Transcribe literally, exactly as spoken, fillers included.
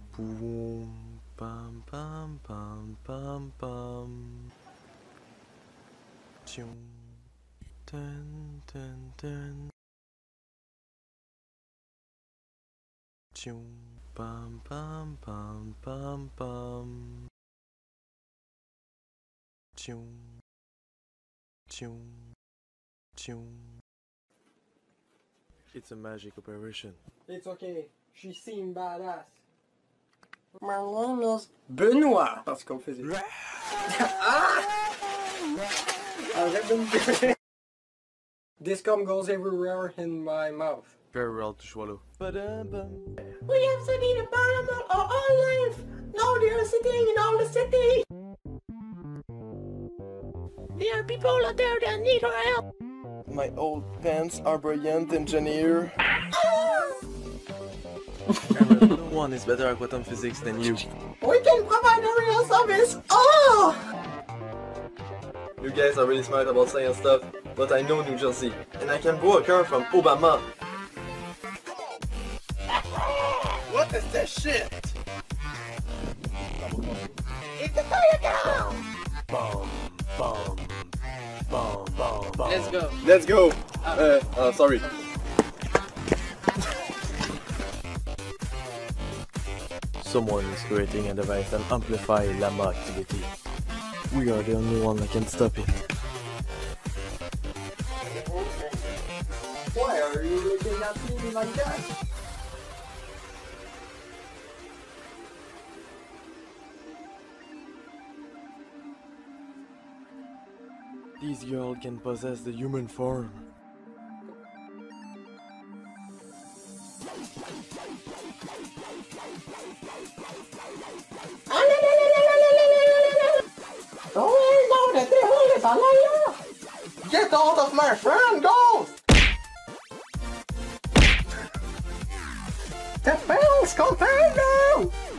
Boom, bam, bam, bam, bam, bam. Dun, dun, dun, dun. Dun, bam, bam, bam, bam, bam. Dun, dun, dun. It's a magic operation. It's okay. She seemed badass. My name is Benoît. Parce qu'on faisait. Ah! Arrête de me This cum goes everywhere in my mouth. Very well to swallow. Ba-dum-bum. We have studied the bottom of our life. Now they are sitting in all the city. There are people out there that need our help. My old pants are brilliant engineer. No one is better at quantum physics than you. We can provide a real service. Oh! You guys are really smart about science stuff, but I know New Jersey, and I can grow a car from Obama. What is this shit? It's a fire car! Bum, bum, bum, bum, bum. Let's go. Let's go! Uh, uh, sorry. Someone is creating a device that amplifies Lama activity. We are the only one that can stop it. Why are you looking at me like that? This girl can possess the human form. Don't worry about it, the hell is Alain! Get out of my friend, go! The bell's come down now!